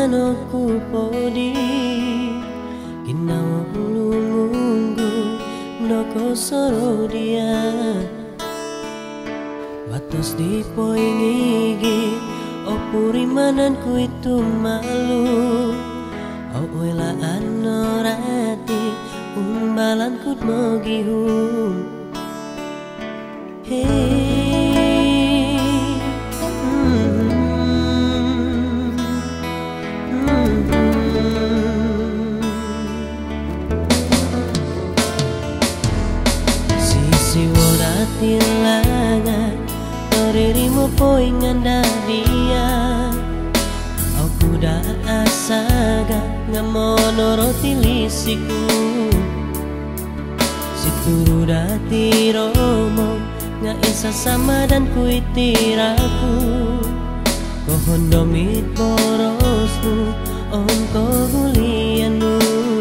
sanoku podi Kinau ulungunggu Ndoko soro dia Batos di poingigi Opuri mananku itu malu Wela anorati Umbalan kut mogihum Sisi warati langa Toririmu poingan daria Aku dah asaga Ngamono roti lisiku Situru dati romo Nga isa sama dan kuitiraku Kohon domit borosnu On kohulianu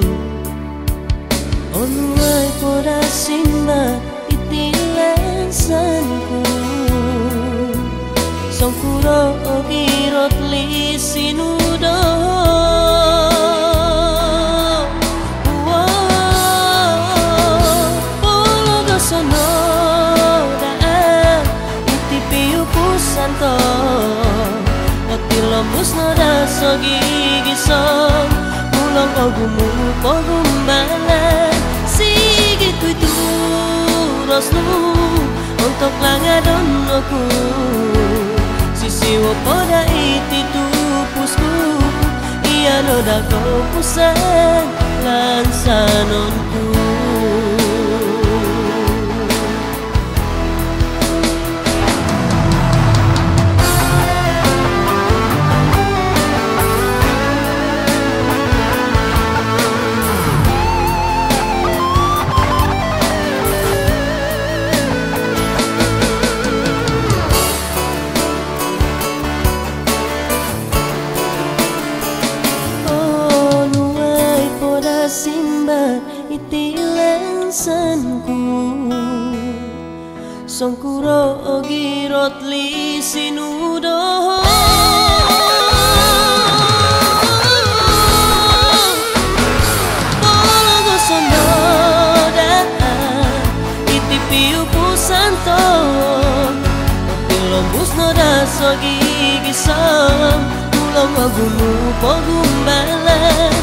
On wai poda simba itilensanku Songkuro ogirot lisinudo Lombus noda sogi gisong Ulang ogumu pogumbala Sige tu rosnu Untuk langadon aku Sisi wopoda iti tupusku Iya noda kau pusan Lansanonku Simba itilensanku Songkuro ogirot lisinudo Pologo sonoda itipiu pusanto Pilombus noda sogi gisam Ulong ogumu pogumbala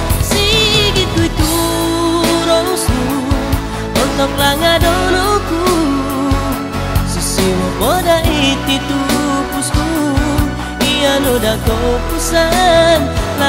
Untuk langadonoku Sisi wopoda iti tupusku Iya noda kau pusan